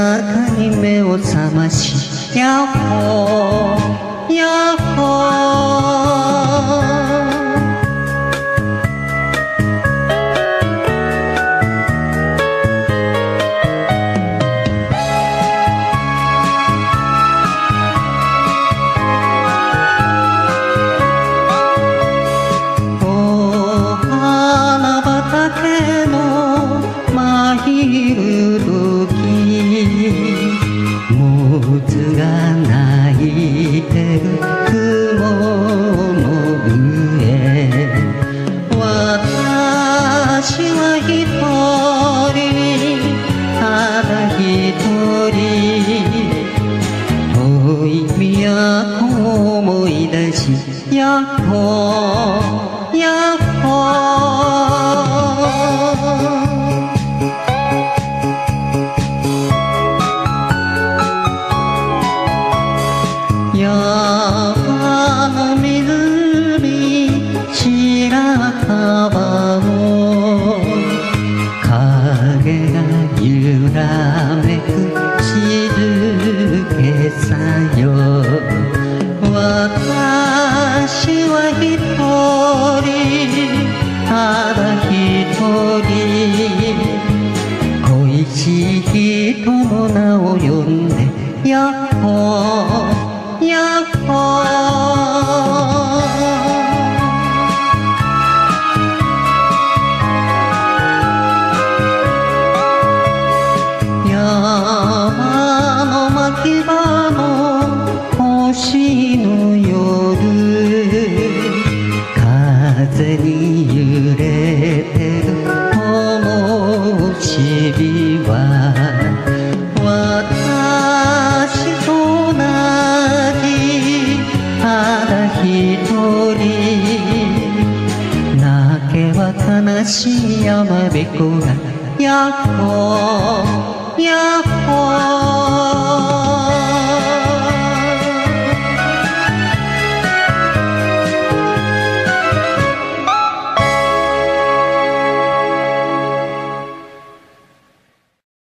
中に目を覚ましヤッホーヤッホー思い出しヤッホーヤッホー山の湖白樺の影が揺らめく静けさよ私は一人ただ一人恋しい人の名を呼んでヤッホーヤッホー山の牧場の星の夜風に揺れてる灯火は私と同じただ一人泣けば悲しい山彦がヤッホーヤッホー